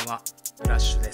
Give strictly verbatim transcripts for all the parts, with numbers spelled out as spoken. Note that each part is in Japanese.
は、ブラッシュです。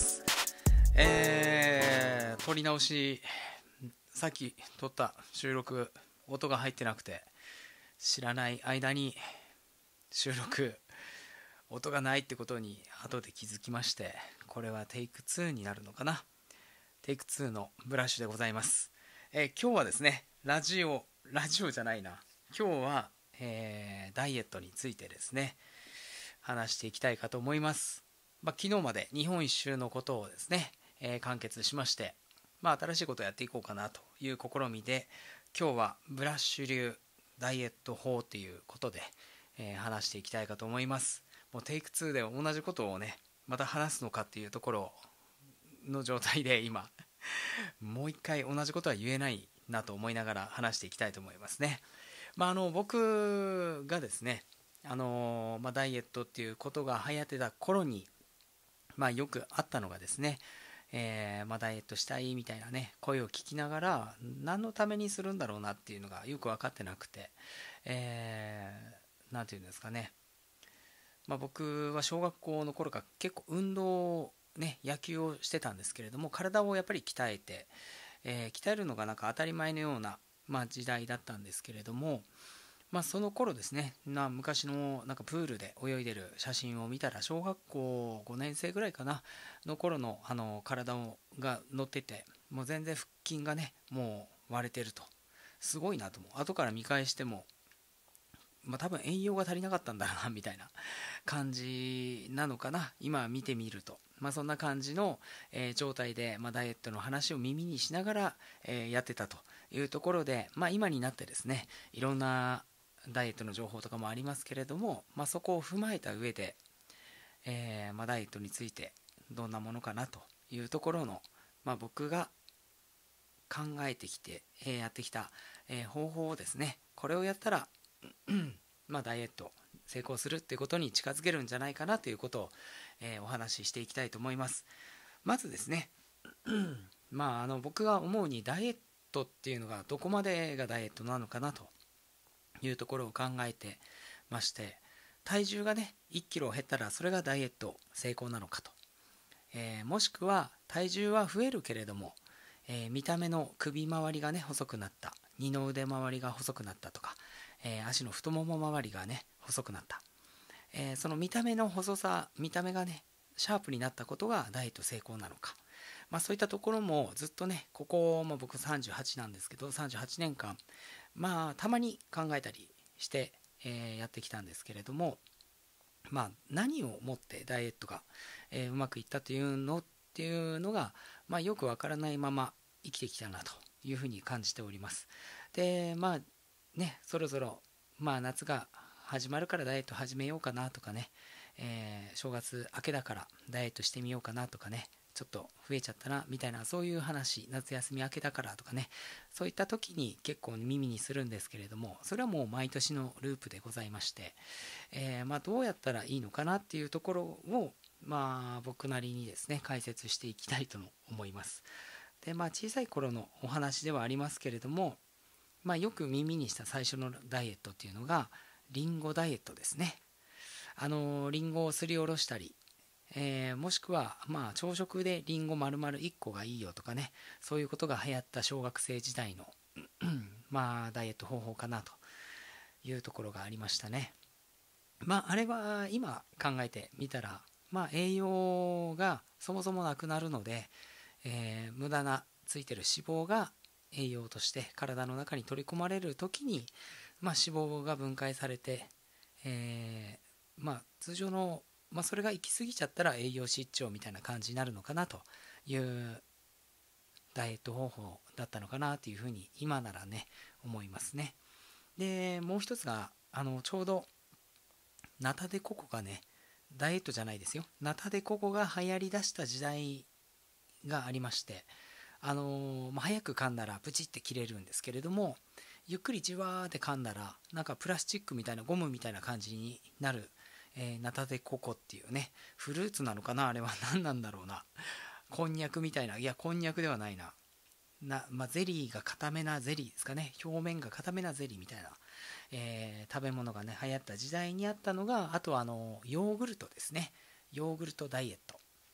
えー、撮り直し、さっき撮った収録、音が入ってなくて、知らない間に収録、音がないってことに後で気づきまして、これはテイクツーになるのかな。テイクツーのブラッシュでございます。えー今日はですね、ラジオ、ラジオじゃないな。今日は、えーダイエットについてですね、話していきたいかと思います。まあ、昨日まで日本一周のことをですね、えー完結しまして、まあ、新しいことをやっていこうかなという試みで、今日はブラッシュ流ダイエット法ということで、えー話していきたいかと思います。もうテイクツーで同じことをね、また話すのかっていうところの状態で今、もう一回同じことは言えないなと思いながら話していきたいと思いますね。まあ、あの僕がですね、あのまあ、ダイエットっていうことが流行ってた頃に、まあ、よくあったのがですね、えーまあ、ダイエットしたいみたいなね声を聞きながら何のためにするんだろうなっていうのがよく分かってなくて、えー、なんていうんですかね、まあ、僕は小学校の頃から結構運動ね、野球をしてたんですけれども、体をやっぱり鍛えて、えー鍛えるのがなんか当たり前のような、まあ、時代だったんですけれども、まあ、その頃ですね、な昔のなんかプールで泳いでる写真を見たら、小学校ごねん生ぐらいかなの頃のあの体をが乗ってて、もう全然腹筋がね、もう割れてると、すごいなと思う。後から見返しても、まあ、多分栄養が足りなかったんだなみたいな感じなのかな、今見てみると。まあ、そんな感じの、えー状態で、まあ、ダイエットの話を耳にしながら、えーやってたというところで、まあ、今になってですね、いろんなダイエットの情報とかもありますけれども、まあ、そこを踏まえた上で、えーまあ、ダイエットについてどんなものかなというところの、まあ、僕が考えてきて、えーやってきた、えー方法をですね、これをやったらまあ、ダイエット成功するっていうことに近づけるんじゃないかなということを、えーお話ししていきたいと思います。まずですね、まあ、あの僕が思うにダイエットっていうのがどこまでがダイエットなのかなというところを考えてまして、体重がねいっキロ減ったらそれがダイエット成功なのかと、えーもしくは体重は増えるけれども、えー見た目の首周りがね細くなった、二の腕周りが細くなったとか、えー足の太もも周りがね細くなった、えーその見た目の細さ、見た目がねシャープになったことがダイエット成功なのか、まあ、そういったところもずっとね、ここも僕さんじゅうはちなんですけど、さんじゅうはちねんかん、まあたまに考えたりして、えーやってきたんですけれども、まあ何をもってダイエットが、えーうまくいったというのっていうのが、まあ、よくわからないまま生きてきたなというふうに感じております。でまあね、そろそろ、まあ、夏が始まるからダイエット始めようかなとかね、えー正月明けだからダイエットしてみようかなとかね、ちょっと増えちゃったなみたいな、そういう話、夏休み明けだからとかね、そういった時に結構耳にするんですけれども、それはもう毎年のループでございまして、えーまあ、どうやったらいいのかなっていうところを、まあ、僕なりにですね解説していきたいと思います。でまあ小さい頃のお話ではありますけれども、まあ、よく耳にした最初のダイエットっていうのがリンゴダイエットですね。あのリンゴをすりおろしたり、えーもしくはまあ朝食でリンゴ丸々いっこがいいよとかね、そういうことが流行った小学生時代のまあダイエット方法かなというところがありましたね。まああれは今考えてみたら、まあ栄養がそもそもなくなるので、えー無駄なついてる脂肪が栄養として体の中に取り込まれる時に、まあ、脂肪が分解されて、えーまあ、通常の、まあ、それが行き過ぎちゃったら栄養失調みたいな感じになるのかなというダイエット方法だったのかなというふうに今ならね思いますね。でもう一つがあのちょうどナタデココがね、ダイエットじゃないですよ、ナタデココが流行りだした時代がありまして、あのーまあ、早く噛んだらプチって切れるんですけれども、ゆっくりじわーって噛んだらなんかプラスチックみたいなゴムみたいな感じになる、えーナタデココっていうね、フルーツなのかな、あれは何なんだろうな、こんにゃくみたいな、いやこんにゃくではないな、な、まあ、ゼリーが固めなゼリーですかね、表面が固めなゼリーみたいな、えー食べ物がね流行った時代にあったのが、あとはあのヨーグルトですね、ヨーグルトダイエット、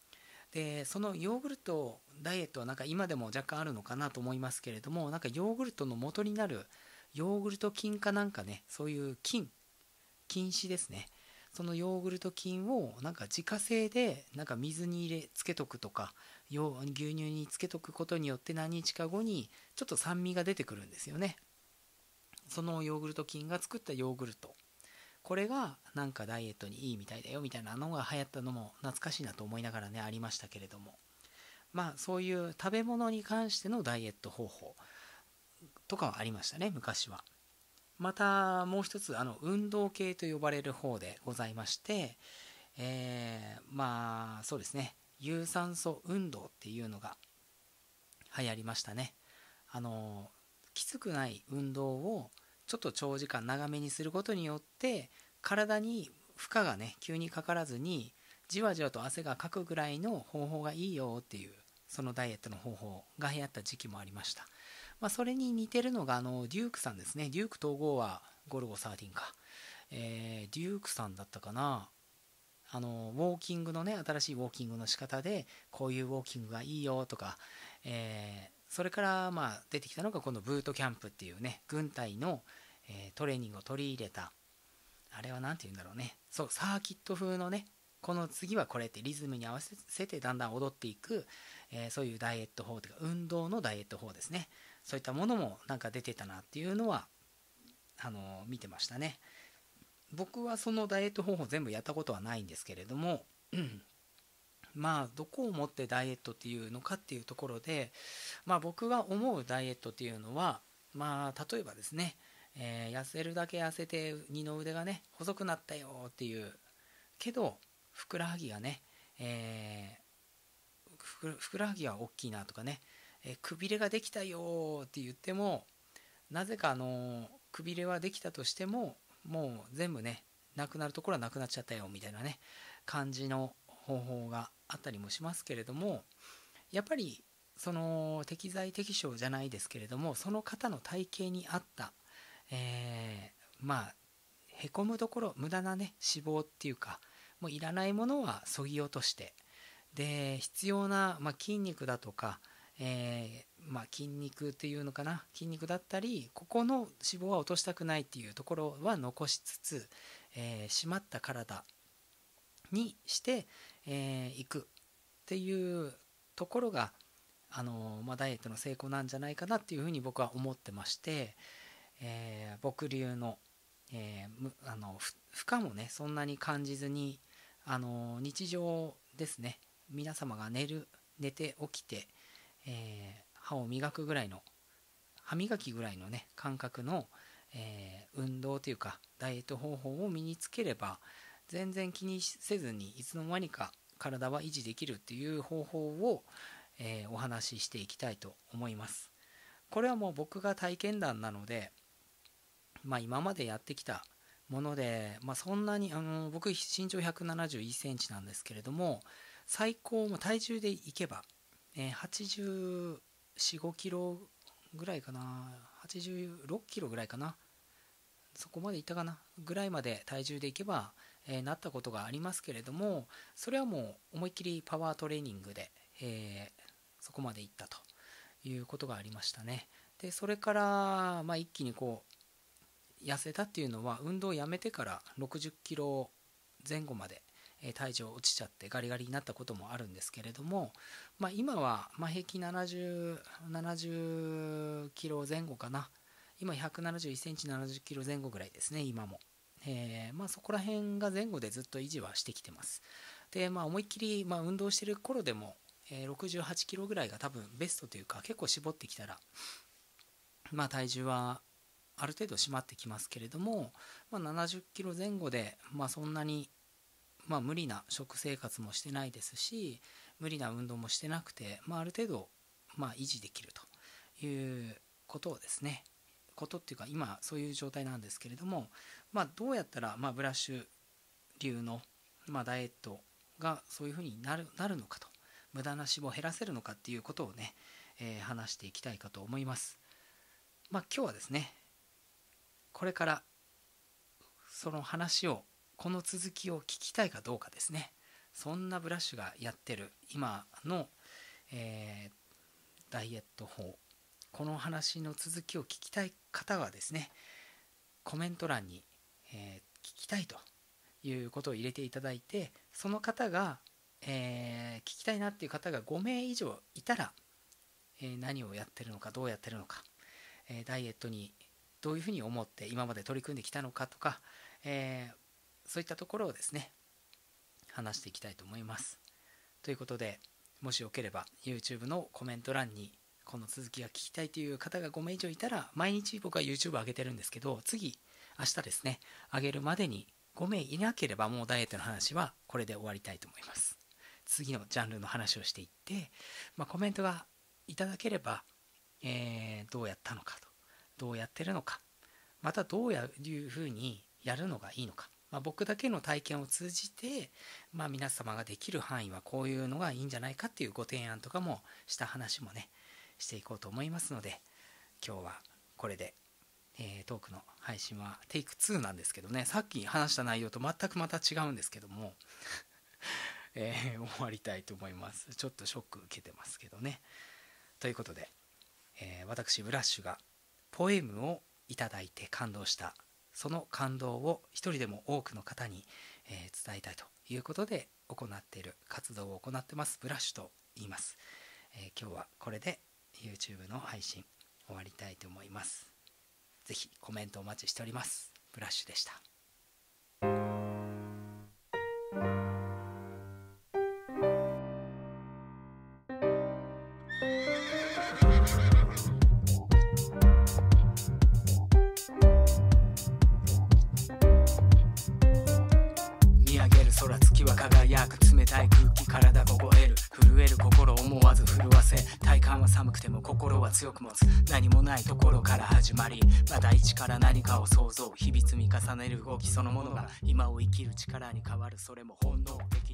でそのヨーグルトダイエットはなんか今でも若干あるのかなと思いますけれども、なんかヨーグルトの元になるヨーグルト菌かなんかね、そういう菌菌糸ですね、そのヨーグルト菌をなんか自家製でなんか水に入れつけとくとか、よ牛乳につけとくことによって何日か後にちょっと酸味が出てくるんですよね。そのヨーグルト菌が作ったヨーグルト、これがなんかダイエットにいいみたいだよみたいなのが流行ったのも懐かしいなと思いながらね、ありましたけれども、まあそういう食べ物に関してのダイエット方法とかはありましたね、昔は。またもう一つ、あの運動系と呼ばれる方でございまして、えー、まあそうですね、有酸素運動っていうのが流行りましたね。あのきつくない運動をちょっと長時間長めにすることによって体に負荷がね急にかからずにじわじわと汗がかくぐらいの方法がいいよっていう、そのダイエットの方法が流行った時期もありました。まあ、それに似てるのがあのデュークさんですね。デューク統合はゴルゴじゅうさんか、えー、デュークさんだったかな。あのウォーキングのね、新しいウォーキングの仕方でこういうウォーキングがいいよとか、えー、それからまあ出てきたのがこのブートキャンプっていうね、軍隊の、えー、トレーニングを取り入れた、あれは何て言うんだろうね、そうサーキット風のね、この次はこれってリズムに合わせてだんだん踊っていく、えー、そういうダイエット法というか運動のダイエット法ですね。そういったものもなんか出てたなっていうのはあのー見てましたね。僕はそのダイエット方法全部やったことはないんですけれども、うん、まあどこをもってダイエットっていうのかっていうところで、まあ僕が思うダイエットっていうのは、まあ例えばですね、えー痩せるだけ痩せて二の腕がね細くなったよっていうけどふくらはぎがね、えーふくらはぎが大きいなとかね、えーくびれができたよって言っても、なぜかあのくびれはできたとしてももう全部ねなくなるところはなくなっちゃったよみたいなね感じの方法があったりもしますけれども、やっぱりその適材適所じゃないですけれども、その方の体型に合った、えーまあへこむところ、無駄なね脂肪っていうか、もういらないものはそぎ落として、で必要な、まあ、筋肉だとか、えーまあ、筋肉っていうのかな、筋肉だったりここの脂肪は落としたくないっていうところは残しつつ、えー、締まった体にしてい、えー、くっていうところがあの、まあ、ダイエットの成功なんじゃないかなっていうふうに僕は思ってまして、えー、僕流の、えー、あの負荷もねそんなに感じずに、あの日常ですね、皆様が寝る寝て起きて、えー、歯を磨くぐらいの歯磨きぐらいのね感覚の、えー、運動というかダイエット方法を身につければ全然気にせずにいつの間にか体は維持できるっていう方法を、えー、お話ししていきたいと思います。これはもう僕が体験談なので、まあ、今までやってきたもので、まあ、そんなにあの僕身長ひゃくななじゅういっセンチなんですけれども、最高も体重でいけば、えー、はちじゅうよん、ごキロぐらいかな、はちじゅうろっキロぐらいかな、そこまでいったかなぐらいまで体重でいけば、えーなったことがありますけれども、それはもう思いっきりパワートレーニングで、えーそこまでいったということがありましたね。でそれから、まあ、一気にこう痩せたっていうのは運動をやめてからろくじゅっキロ前後までえー体重落ちちゃってガリガリになったこともあるんですけれども、まあ、今はまあ平均ななじゅう、ななじゅっキロ前後かな。今ひゃくななじゅういっセンチ、ななじゅっキロ前後ぐらいですね、今も。えーまあ、そこら辺が前後でずっと維持はしてきてます。で、まあ、思いっきり、まあ、運動してる頃でも、えーろくじゅうはちキロぐらいが多分ベストというか、結構絞ってきたら、まあ、体重はある程度締まってきますけれども、まあ、ななじゅっキロ前後で、まあ、そんなにまあ、無理な食生活もしてないですし、無理な運動もしてなくて、まあ、ある程度、まあ、維持できるということをですね、ことっていうか今そういう状態なんですけれども、まあ、どうやったら、まあ、ブラッシュ流の、まあ、ダイエットがそういうふうになる、なるのかと、無駄な脂肪を減らせるのかっていうことをね、えー話していきたいかと思います。まあ、今日はですね、これからその話を、この続きを聞きたいかどうかですね、 そんなブラッシュがやってる今の、えー、ダイエット法、この話の続きを聞きたい方はですね、コメント欄に、えー、聞きたいということを入れていただいて、その方が、えー、聞きたいなっていう方がごめい以上いたら、えー、何をやってるのか、どうやってるのか、えー、ダイエットにどういうふうに思って今まで取り組んできたのかとか、えー、そういったところをですね話していきたいと思います。ということで、もしよければ YouTube のコメント欄にこの続きが聞きたいという方がごめい以上いたら、毎日僕は YouTube 上げてるんですけど、次明日ですね上げるまでにごめいいなければ、もうダイエットの話はこれで終わりたいと思います。次のジャンルの話をしていって、まあ、コメントがいただければ、えー、どうやったのかと、どうやってるのか、またどういうふうにやるのがいいのか、まあ、僕だけの体験を通じて、まあ、皆様ができる範囲はこういうのがいいんじゃないかっていうご提案とかもした話もねしていこうと思いますので、今日はこれで、えー、トークの配信はテイクツーなんですけどね、さっき話した内容と全くまた違うんですけども、えー、終わりたいと思います。ちょっとショック受けてますけどね。ということで、えー、私ブラッシュがポエムをいただいて感動した、その感動を一人でも多くの方に、えー、伝えたいということで行っている活動を行ってますブラッシュと言います。えー、今日はこれで YouTube の配信終わりたいと思います。ぜひコメントお待ちしております。ブラッシュでした。空月は輝く、冷たい空気体凍える、震える心思わず震わせ、体感は寒くても心は強く持つ、何もないところから始まり、また一から何かを想像、日々積み重ねる動きそのものが今を生きる力に変わる、それも本能的